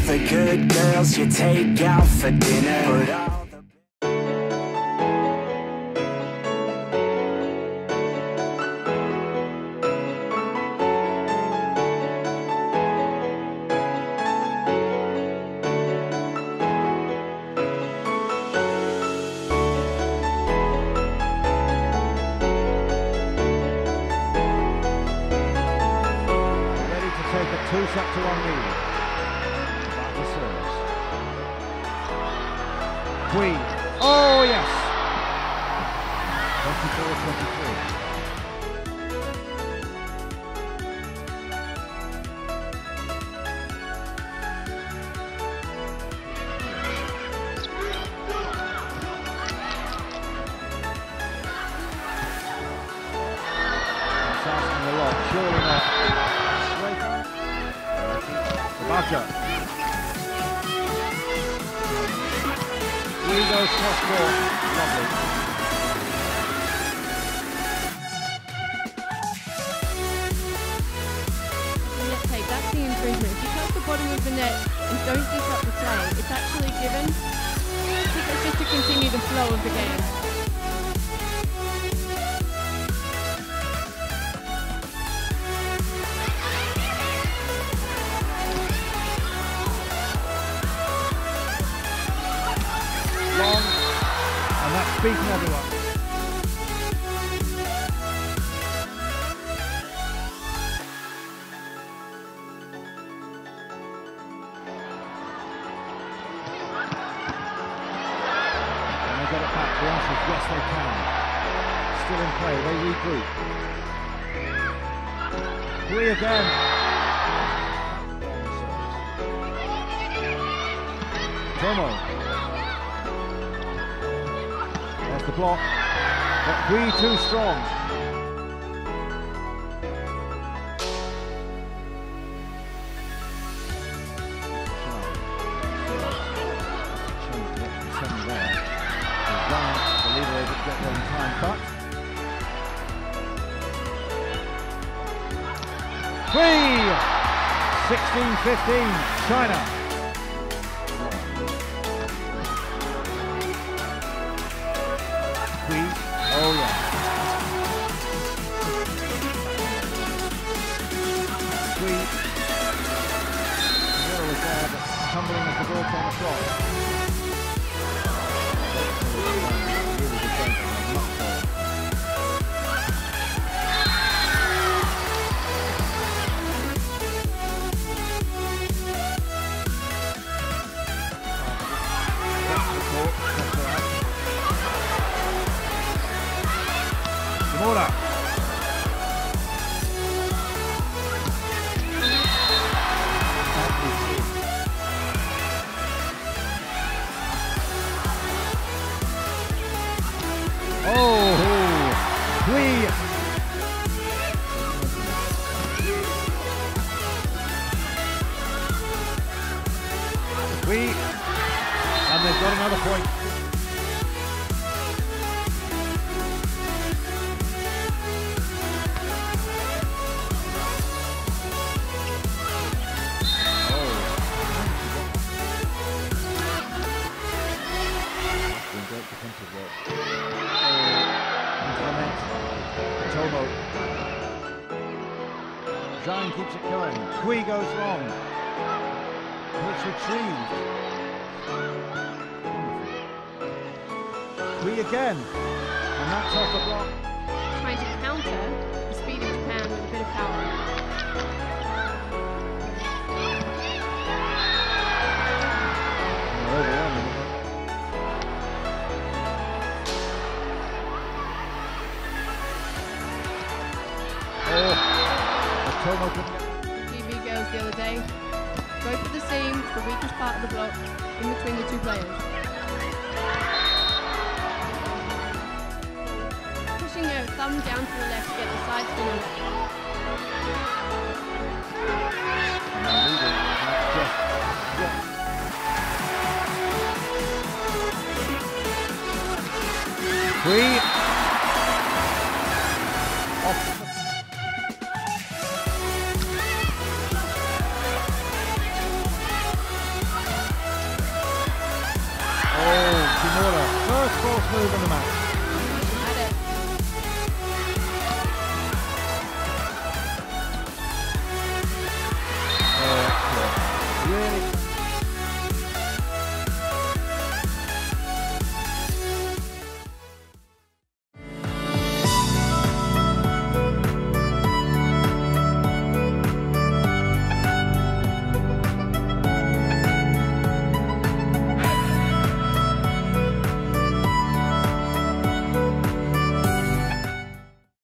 the good girls you take out for dinner. Put all the take a 2-1 lead. Barker serves. Queen. Oh yes! 24-23. It's asking a lot, surely not. Badger. He goes cross court. Lovely. That's the improvement. If you touch the bottom of the net and don't disrupt the play, it's actually given. I think it's just to continue the flow of the game. Long, and that's beaten everyone. Can they get it back? The answer is yes, they can. Still in play, they regroup. Three again. Tomo. There's the block, but Hui too strong. The leader able to get there in time, but Hui! 16-15, China. Oh yeah. Sweet. The middle was there, but tumbling as the ball came across. Zamora. Oh, Hui. Hui. And they've got another point. Tomo. Zhang keeps it going. Hui goes long. It's retrieved. Hui again. And that's off the block. Trying to counter the speed of Japan with a bit of power. Tomo couldn't get GB girls the other day. Go for the seam, the weakest part of the block, in between the two players. Pushing her thumb down to the left to get the side spin on it. Hui. Off. Muller. First false move in the match.